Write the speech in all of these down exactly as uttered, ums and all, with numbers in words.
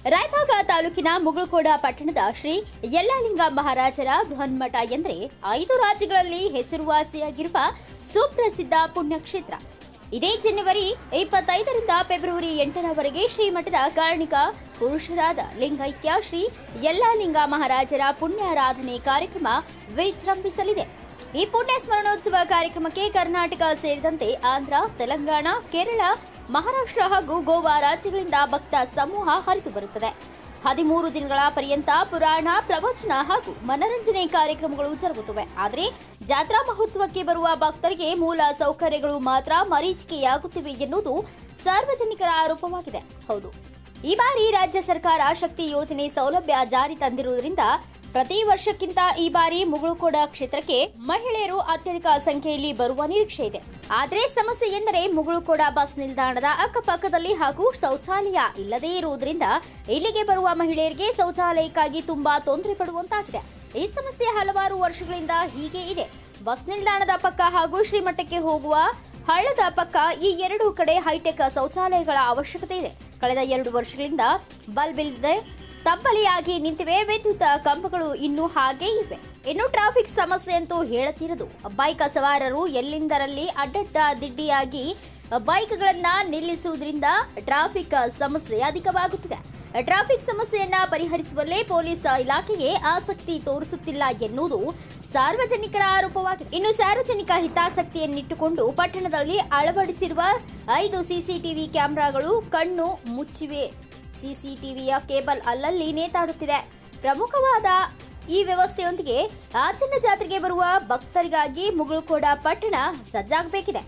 ರಾಯಭಾಗ ತಾಲೂಕಿನ ಮುಗಳಕೋಡ ಪಟ್ಟಣದ ಶ್ರೀ ಯಲ್ಲಾಲಿಂಗ ಮಹಾರಾಜರ ಬೃಹನ್ಮಠ ಎಂದರೆ ಐದು ರಾಜ್ಯಗಳಲ್ಲಿ ಹೆಸರುವಾಸಿಯಾಗಿರುವ ಸುಪ್ರಸಿದ್ಧ ಪುಣ್ಯಕ್ಷೇತ್ರ. ಇದೇ ಜನವರಿ ಇಪ್ಪತ್ತೈದರಿಂದ ಫೆಬ್ರವರಿ ಎಂಟರವರೆಗೆ ಶ್ರೀಮಠದ ಕಾರಣಿಕ ಪುರುಷರಾದ ಲಿಂಗೈಕ್ಯ ಶ್ರೀ ಯಲ್ಲಾಲಿಂಗ ಮಹಾರಾಜರ ಪುಣ್ಯಾರಾಧನೆ ಕಾರ್ಯಕ್ರಮ ವಿಜೃಂಭಿಸಲಿದೆ. ಈ ಪುಣ್ಯ ಸ್ಮರಣೋತ್ಸವ ಕಾರ್ಯಕ್ರಮಕ್ಕೆ ಕರ್ನಾಟಕ ಸೇರಿದಂತೆ ಆಂಧ್ರ, ತೆಲಂಗಾಣ, ಕೇರಳ, ಮಹಾರಾಷ್ಟ್ರ ಹಾಗೂ ಗೋವಾ ರಾಜ್ಯಗಳಿಂದ ಭಕ್ತ ಸಮೂಹ ಹರಿದು ಬರುತ್ತದೆ. ಹದಿಮೂರು ದಿನಗಳ ಪರ್ಯಂತ ಪುರಾಣ, ಪ್ರವಚನ ಹಾಗೂ ಮನರಂಜನೆ ಕಾರ್ಯಕ್ರಮಗಳು ಜರುಗುತ್ತವೆ. ಆದರೆ ಜಾತ್ರಾ ಮಹೋತ್ಸವಕ್ಕೆ ಬರುವ ಭಕ್ತರಿಗೆ ಮೂಲ ಸೌಕರ್ಯಗಳು ಮಾತ್ರ ಮರೀಚಿಕೆಯಾಗುತ್ತಿವೆ ಎನ್ನುವುದು ಸಾರ್ವಜನಿಕರ ಆರೋಪವಾಗಿದೆ. ಹೌದು, ಈ ಬಾರಿ ರಾಜ್ಯ ಸರ್ಕಾರ ಶಕ್ತಿ ಯೋಜನೆ ಸೌಲಭ್ಯ ಜಾರಿ ತಂದಿರುವುದರಿಂದ ಪ್ರತಿ ವರ್ಷಕ್ಕಿಂತ ಈ ಬಾರಿ ಮುಗಳಕೋಡ ಕ್ಷೇತ್ರಕ್ಕೆ ಮಹಿಳೆಯರು ಅತ್ಯಧಿಕ ಸಂಖ್ಯೆಯಲ್ಲಿ ಬರುವ ನಿರೀಕ್ಷೆ ಇದೆ. ಆದರೆ ಸಮಸ್ಯೆ ಎಂದರೆ ಮುಗಳಕೋಡ ಬಸ್ ನಿಲ್ದಾಣದ ಅಕ್ಕಪಕ್ಕದಲ್ಲಿ ಹಾಗೂ ಶೌಚಾಲಯ ಇಲ್ಲದೇ ಇರುವುದರಿಂದ ಇಲ್ಲಿಗೆ ಬರುವ ಮಹಿಳೆಯರಿಗೆ ಶೌಚಾಲಯಕ್ಕಾಗಿ ತುಂಬಾ ತೊಂದರೆ ಪಡುವಂತಾಗಿದೆ. ಈ ಸಮಸ್ಯೆ ಹಲವಾರು ವರ್ಷಗಳಿಂದ ಹೀಗೆ ಇದೆ. ಬಸ್ ನಿಲ್ದಾಣದ ಪಕ್ಕ ಹಾಗೂ ಶ್ರೀಮಠಕ್ಕೆ ಹೋಗುವ ಹಳ್ಳದ ಪಕ್ಕ ಈ ಎರಡು ಕಡೆ ಹೈಟೆಕ್ ಶೌಚಾಲಯಗಳ ಅವಶ್ಯಕತೆ ಇದೆ. ಕಳೆದ ಎರಡು ವರ್ಷಗಳಿಂದ ಬಲ್ಬ್ ಇಲ್ಲದೆ ತಬ್ಬಲಿಯಾಗಿ ನಿಂತಿವೆ. ವಿದ್ಯುತ್ ಕಂಬಗಳು ಇನ್ನೂ ಹಾಗೇ ಇವೆ. ಇನ್ನು ಟ್ರಾಫಿಕ್ ಸಮಸ್ಯೆ ಅಂತೂ ಹೇಳತಿರದು. ಬೈಕ್ ಸವಾರರು ಎಲ್ಲಿಂದರಲ್ಲಿ ಅಡ್ಡಡ್ಡ ದಿಡ್ಡಿಯಾಗಿ ಬೈಕ್ಗಳನ್ನ ನಿಲ್ಲಿಸುವುದರಿಂದ ಟ್ರಾಫಿಕ್ ಸಮಸ್ಯೆ ಅಧಿಕವಾಗುತ್ತಿದೆ. ಟ್ರಾಫಿಕ್ ಸಮಸ್ಯೆಯನ್ನ ಪರಿಹರಿಸುವಲ್ಲೇ ಪೊಲೀಸ್ ಇಲಾಖೆಗೆ ಆಸಕ್ತಿ ತೋರಿಸುತ್ತಿಲ್ಲ ಎನ್ನುವುದು ಸಾರ್ವಜನಿಕರ ಆರೋಪವಾಗಿದೆ. ಇನ್ನು ಸಾರ್ವಜನಿಕ ಹಿತಾಸಕ್ತಿಯನ್ನಿಟ್ಟುಕೊಂಡು ಪಟ್ಟಣದಲ್ಲಿ ಅಳವಡಿಸಿರುವ ಐದು ಸಿಸಿಟಿವಿ ಕ್ಯಾಮೆರಾಗಳು ಕಣ್ಣು ಮುಚ್ಚಿವೆ. ಸಿಸಿಟಿವಿಯ ಕೇಬಲ್ ಅಲ್ಲಲ್ಲಿ ನೇತಾಡುತ್ತಿದೆ. ಪ್ರಮುಖವಾದ ಈ ವ್ಯವಸ್ಥೆಯೊಂದಿಗೆ ಆಚನ್ನ ಜಾತ್ರೆಗೆ ಬರುವ ಭಕ್ತರಿಗಾಗಿ ಮುಗಳಕೋಡ ಪಟ್ಟಣ ಸಜ್ಜಾಗಬೇಕಿದೆ.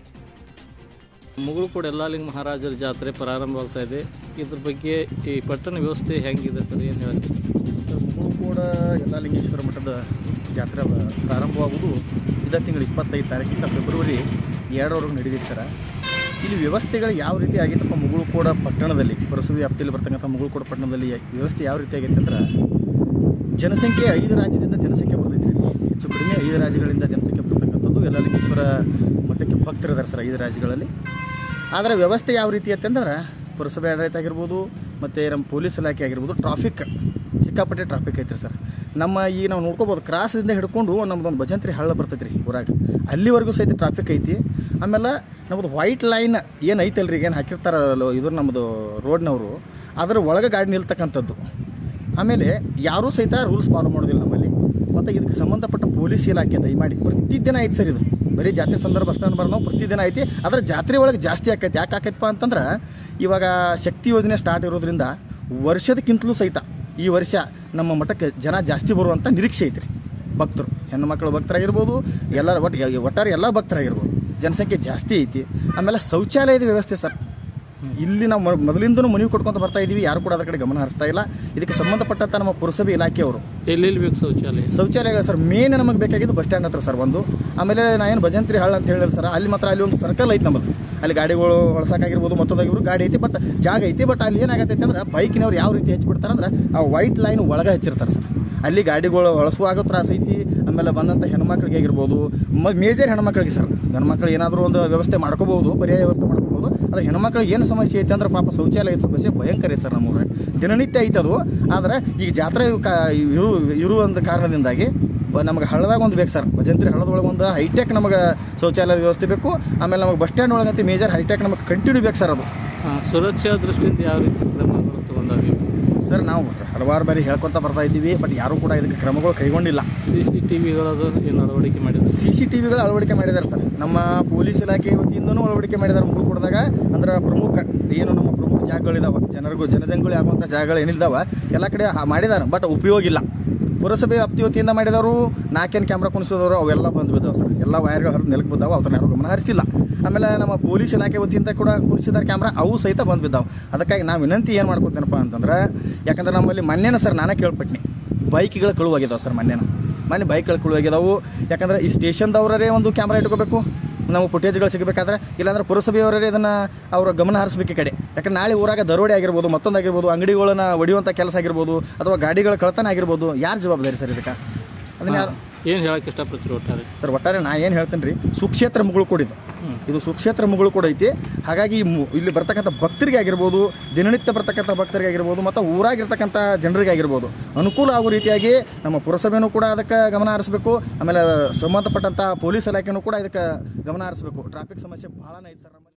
ಮುಗಳಕೋಡ ಯಲ್ಲಾಲಿಂಗ ಮಹಾರಾಜರ ಜಾತ್ರೆ ಪ್ರಾರಂಭವಾಗ್ತಾ ಇದೆ. ಇದ್ರ ಬಗ್ಗೆ ಈ ಪಟ್ಟಣ ವ್ಯವಸ್ಥೆ ಹೆಂಗಿದೆ ಸರ್, ಏನು ಹೇಳ್ತೀವಿ? ಮುಗಳಕೋಡ ಯಲ್ಲಾಲಿಂಗೇಶ್ವರ ಮಠದ ಜಾತ್ರೆ ಪ್ರಾರಂಭವಾಗುವುದು ಇದೇ ತಿಂಗಳು ಇಪ್ಪತ್ತೈದು ತಾರೀಕಿಂದ ಫೆಬ್ರವರಿ ಎರಡರವರೆಗೂ ನಡೆದಿದೆ ಸರ್. ಇಲ್ಲಿ ವ್ಯವಸ್ಥೆಗಳು ಯಾವ ರೀತಿ ಆಗಿತ್ತಪ್ಪ ಮುಗಳಕೋಡ ಪಟ್ಟಣದಲ್ಲಿ, ಪುರಸಭೆ ವ್ಯಾಪ್ತಿಯಲ್ಲಿ ಬರ್ತಕ್ಕಂಥ ಮುಗಳಕೋಡ ಪಟ್ಟಣದಲ್ಲಿ ವ್ಯವಸ್ಥೆ ಯಾವ ರೀತಿ ಆಗೈತೆ ಅಂದ್ರೆ, ಜನಸಂಖ್ಯೆ ಐದು ರಾಜ್ಯದಿಂದ ಜನಸಂಖ್ಯೆ ಬರ್ತೈತೆ. ಇಲ್ಲಿ ಹೆಚ್ಚು ಕಡಿಮೆ ಐದು ರಾಜ್ಯಗಳಿಂದ ಜನಸಂಖ್ಯೆ ಬರ್ತಕ್ಕಂಥದ್ದು ಯಲ್ಲಾಲಿಂಗೇಶ್ವರ ಮಠಕ್ಕೆ ಭಕ್ತರಿದ್ದಾರೆ ಸರ್ ಐದು ರಾಜ್ಯಗಳಲ್ಲಿ. ಆದರೆ ವ್ಯವಸ್ಥೆ ಯಾವ ರೀತಿ ಅಂತಂದ್ರೆ, ಪುರಸಭೆ ಆಡಳಿತ ಆಗಿರ್ಬೋದು ಮತ್ತು ನಮ್ಮ ಪೊಲೀಸ್ ಇಲಾಖೆ ಆಗಿರ್ಬೋದು, ಟ್ರಾಫಿಕ್ ಸಿಕ್ಕಾಪಟ್ಟೆ ಟ್ರಾಫಿಕ್ ಐತ್ರಿ ಸರ್. ನಮ್ಮ ಈ ನಾವು ನೋಡ್ಕೋಬೋದು, ಕ್ರಾಸಿಂದ ಹಿಡ್ಕೊಂಡು ನಮ್ಮದೊಂದು ಭಜಂತ್ರಿ ಹಳ್ಳ ಬರ್ತೈತೆ ರೀ ಊರಾಗ, ಅಲ್ಲಿವರೆಗೂ ಸಹಿತ ಟ್ರಾಫಿಕ್ ಐತಿ. ಆಮೇಲೆ ನಮ್ಮದು ವೈಟ್ ಲೈನ್ ಏನು ಐತಲ್ರಿ, ಏನು ಹಾಕಿರ್ತಾರಲ್ಲ ಇದು ನಮ್ಮದು ರೋಡ್ನವರು, ಅದರ ಒಳಗೆ ಗಾಡಿ ನಿಲ್ತಕ್ಕಂಥದ್ದು. ಆಮೇಲೆ ಯಾರೂ ಸಹಿತ ರೂಲ್ಸ್ ಫಾಲೋ ಮಾಡೋದಿಲ್ಲ ನಮ್ಮಲ್ಲಿ. ಮತ್ತು ಇದಕ್ಕೆ ಸಂಬಂಧಪಟ್ಟ ಪೊಲೀಸ್ ಇಲಾಖೆ ದಯಮಾಡಿ ಪ್ರತಿದಿನ ಐತೆ ಸರ್, ಇದು ಬರೀ ಜಾತ್ರೆ ಸಂದರ್ಭ ಅಷ್ಟೇ ಅನ್ಬಾರ್ದು, ನಾವು ಪ್ರತಿದಿನ ಐತಿ. ಅದರ ಜಾತ್ರೆ ಒಳಗೆ ಜಾಸ್ತಿ ಆಕೈತಿ. ಯಾಕೆ ಆಕೈತಪ್ಪ ಅಂತಂದ್ರೆ, ಇವಾಗ ಶಕ್ತಿ ಯೋಜನೆ ಸ್ಟಾರ್ಟ್ ಇರೋದ್ರಿಂದ ವರ್ಷದಕ್ಕಿಂತಲೂ ಸಹಿತ ಈ ವರ್ಷ ನಮ್ಮ ಮಠಕ್ಕೆ ಜನ ಜಾಸ್ತಿ ಬರುವಂಥ ನಿರೀಕ್ಷೆ ಐತ್ರಿ. ಭಕ್ತರು, ಹೆಣ್ಣು ಮಕ್ಕಳು ಭಕ್ತರಾಗಿರ್ಬೋದು, ಎಲ್ಲರ ಒಟ್ಟು ಒಟ್ಟಾರೆ ಎಲ್ಲ ಭಕ್ತರಾಗಿರ್ಬೋದು, ಜನಸಂಖ್ಯೆ ಜಾಸ್ತಿ ಐತಿ. ಆಮೇಲೆ ಶೌಚಾಲಯದ ವ್ಯವಸ್ಥೆ ಸರ್, ಇಲ್ಲಿ ನಾವು ಮೊದಲಿಂದನೂ ಮನವಿ ಕೊಡ್ಕೊಂತ ಬರ್ತಾ ಇದ್ದೀವಿ, ಯಾರು ಕೂಡ ಅದರ ಕಡೆ ಗಮನ ಹರಿಸ್ತಾ ಇಲ್ಲ. ಇದಕ್ಕೆ ಸಂಬಂಧಪಟ್ಟಂಥ ನಮ್ಮ ಪುರಸಭೆ ಇಲಾಖೆಯವರು ಎಲ್ಲೆಲ್ಲಿ ಬೇಕು ಶೌಚಾಲಯ ಶೌಚಾಲಯಗಳು ಸರ್, ಮೇನ್ ನಮಗೆ ಬೇಕಾಗಿದ್ದು ಬಸ್ ಸ್ಟ್ಯಾಂಡ್ ಹತ್ರ ಸರ್ ಒಂದು. ಆಮೇಲೆ ನಾ ಏನು ಭಜಂತ್ರಿ ಹಳ್ಳ ಅಂತ ಹೇಳಿಲ್ಲ ಸರ್, ಅಲ್ಲಿ ಮಾತ್ರ ಅಲ್ಲಿ ಒಂದು ಸರ್ಕಲ್ ಐತಿ ನಮ್ಮದು, ಅಲ್ಲಿ ಗಾಡಿಗಳು ಹೊಳಸಾಕಾಗಿರ್ಬೋದು, ಮತ್ತೊಂದಾಗಿರ್ಬೋದು ಗಾಡಿ ಐತಿ, ಬಟ್ ಜಾಗ ಐತಿ. ಬಟ್ ಅಲ್ಲಿ ಏನಾಗತ್ತೈತೆ ಅಂದ್ರೆ, ಬೈಕಿನವ್ರು ಯಾವ ರೀತಿ ಹೆಚ್ಚಿಬಿಡ್ತಾರೆ ಅಂದ್ರೆ, ಆ ವೈಟ್ ಲೈನ್ ಒಳಗೆ ಹಚ್ಚಿರ್ತಾರೆ ಸರ್. ಅಲ್ಲಿ ಗಾಡಿಗಳು ಹೊಳಸುವಾಗ ತ್ರಾಸ ಐತಿ. ಆಮೇಲೆ ಬಂದಂಥ ಹೆಣ್ಮಕ್ಳಿಗೆ ಆಗಿರ್ಬೋದು, ಮೇಜರ್ ಹೆಣ್ಮಕ್ಳಿಗೆ ಸರ್, ಗಂಡ್ಮಕ್ಳು ಏನಾದರೂ ಒಂದು ವ್ಯವಸ್ಥೆ ಮಾಡ್ಕೋಬಹುದು, ಪರ್ಯಾಯ ವ್ಯವಸ್ಥೆ ಮಾಡ್ಕೋಬಹುದು. ಆದರೆ ಹೆಣ್ಮಕ್ಳಿಗೆ ಏನು ಸಮಸ್ಯೆ ಐತೆ ಅಂದ್ರೆ, ಪಾಪ ಶೌಚಾಲಯದ ಸಮಸ್ಯೆ ಭಯಂಕರ ಸರ್ ನಮ್ಮ ಊರಾಗ, ದಿನನಿತ್ಯ ಐತೆ ಅದು. ಆದರೆ ಈಗ ಜಾತ್ರೆ ಇರು ಇರುವಂಥ ಕಾರಣದಿಂದಾಗಿ ನಮಗೆ ಹಳ್ಳದಾಗ ಒಂದು ಬೇಕು ಸರ್, ಭಜಂತ್ರಿ ಹಳ್ಳದೊಳಗೆ ಒಂದು ಹೈಟೆಕ್ ನಮಗೆ ಶೌಚಾಲಯ ವ್ಯವಸ್ಥೆ ಬೇಕು. ಆಮೇಲೆ ನಮಗೆ ಬಸ್ ಸ್ಟ್ಯಾಂಡ್ ಒಳಗಂತ ಮೇಜರ್ ಹೈಟೆಕ್ ನಮಗೆ ಕಂಟಿನ್ಯೂ ಬೇಕು ಸರ್ ಅದು. ಸುರಕ್ಷಾ ದೃಷ್ಟಿಯಿಂದ ಯಾವ ರೀತಿ ಕ್ರಮಗಳು ತಗೊಂಡಾಗ ಸರ್, ನಾವು ಹಲವಾರು ಬಾರಿ ಹೇಳ್ಕೊತ ಬರ್ತಾ ಇದ್ದೀವಿ, ಬಟ್ ಯಾರೂ ಕೂಡ ಇದಕ್ಕೆ ಕ್ರಮಗಳು ಕೈಗೊಂಡಿಲ್ಲ. ಸಿ ಸಿ ಟಿ ವಿಗಳದು ಏನು ಅಳವಡಿಕೆ ಮಾಡಿದ್ದಾರೆ? ಸಿ ಸಿ ಟಿ ವಿಗಳು ಅಳವಡಿಕೆ ಮಾಡಿದ್ದಾರೆ ಸರ್, ನಮ್ಮ ಪೊಲೀಸ್ ಇಲಾಖೆ ವತಿಯಿಂದನೂ ಅಳವಡಿಕೆ ಮಾಡಿದ್ದಾರೆ. ಮುಗಳಕೋಟದಾಗ ಅಂದ್ರೆ ಪ್ರಮುಖ ಏನು ನಮ್ಮ ಪ್ರಮುಖ ಜಾಗಗಳಿದಾವೆ, ಜನರಿಗೂ ಜನಜಂಗುಳಿ ಆಗುವಂಥ ಜಾಗಗಳು ಏನಿದ್ದಾವೆ ಎಲ್ಲ ಕಡೆ ಮಾಡಿದ್ದಾರೆ, ಬಟ್ ಉಪಯೋಗ ಇಲ್ಲ. ಪುರಸಭೆ ವ್ಯಾಪ್ತಿ ವತಿಯಿಂದ ಮಾಡಿದವರು ನಾಲ್ಕೇನು ಕ್ಯಾಮ್ರಾ ಕುಣಿಸೋದವರು ಅವೆಲ್ಲ ಬಂದು ಬಿದ್ದಾವೆ ಸರ್, ಎಲ್ಲ ವೈರ್ಗಳು ಹರಿದು ನೆಲಕ್ಕೆ ಬಿದ್ದಾವೆ, ಅವ್ರನ್ನ ಯಾರು ಗಮನ ಹರಿಸಿಲ್ಲ. ಆಮೇಲೆ ನಮ್ಮ ಪೊಲೀಸ್ ಇಲಾಖೆ ವತಿಯಿಂದ ಕೂಡ ಕುಣಿಸಿದಾರೆ ಕ್ಯಾಮ್ರಾ, ಅವು ಸಹಿತ ಬಂದು ಬಿದ್ದಾವೆ. ಅದಕ್ಕಾಗಿ ನಾವು ವಿನಂತಿ ಏನು ಮಾಡ್ಕೊತೇನಪ್ಪ ಅಂತಂದ್ರೆ, ಯಾಕಂದ್ರೆ ನಮ್ಮಲ್ಲಿ ಮೊನ್ನೆನ ಸರ್ ನಾನೇ ಕೇಳ್ಪಟ್ನಿ, ಬೈಕ್ಗಳು ಕಳುವಾಗಿದ್ದಾವೆ ಸರ್. ಮೊನ್ನೆನ ಮೊನ್ನೆ ಬೈಕ್ಗಳು ಕಳುವಾಗಿದ್ದಾವೆ. ಯಾಕಂದ್ರೆ ಈ ಸ್ಟೇಷನ್ದವರೇ ಒಂದು ಕ್ಯಾಮ್ರಾ ಇಟ್ಕೋಬೇಕು, ನಾವು ಫುಟೇಜ್ಗಳು ಸಿಗಬೇಕಾದ್ರೆ, ಇಲ್ಲಾಂದ್ರೆ ಪುರಸಭೆಯವರೇ ಇದನ್ನು ಅವರ ಗಮನ ಹರಿಸಬೇಕು ಈ ಕಡೆ. ಯಾಕಂದ್ರೆ ನಾಳೆ ಊರಾಗ ದರೋಡೆ ಆಗಿರ್ಬೋದು, ಮತ್ತೊಂದಾಗಿರ್ಬೋದು, ಅಂಗಡಿಗಳನ್ನ ಒಡೆಯುವಂಥ ಕೆಲಸ ಆಗಿರ್ಬೋದು, ಅಥವಾ ಗಾಡಿಗಳ ಕಳತನ ಆಗಿರ್ಬೋದು, ಯಾರು ಜವಾಬ್ದಾರಿ ಸರ್ ಇದಕ್ಕೆ? ಅದನ್ನ ಯಾರು ಏನು ಹೇಳಕ್ಕೆ ಇಷ್ಟಪಡ್ತೀರಿ ಒಟ್ಟಾರೆ? ಸರ್ ಒಟ್ಟಾರೆ ನಾ ಏನು ಹೇಳ್ತೇನೆ ರೀ, ಸುಕ್ಷೇತ್ರ ಮುಗುಳು ಕೊಡಿದ್ದು ಇದು ಸುಕ್ಷೇತ್ರ ಮುಗುಳು ಕೂಡ ಐತಿ. ಹಾಗಾಗಿ ಇಲ್ಲಿ ಬರ್ತಕ್ಕಂಥ ಭಕ್ತರಿಗೆ ಆಗಿರ್ಬೋದು, ದಿನನಿತ್ಯ ಬರ್ತಕ್ಕಂಥ ಭಕ್ತರಿಗೆ ಆಗಿರ್ಬೋದು, ಮತ್ತು ಊರಾಗಿರ್ತಕ್ಕಂಥ ಜನರಿಗೆ ಆಗಿರ್ಬೋದು ಅನುಕೂಲ ಆಗೋ ರೀತಿಯಾಗಿ ನಮ್ಮ ಪುರಸಭೆಯೂ ಕೂಡ ಅದಕ್ಕೆ ಗಮನ ಹರಿಸಬೇಕು. ಆಮೇಲೆ ಸಂಬಂಧಪಟ್ಟಂಥ ಪೊಲೀಸ್ ಇಲಾಖೆನೂ ಕೂಡ ಇದಕ್ಕೆ ಗಮನ ಹರಿಸಬೇಕು. ಟ್ರಾಫಿಕ್ ಸಮಸ್ಯೆ ಭಾಳನೇ ಐತೆ ಸರ್ ನಮ್ಮಲ್ಲಿ.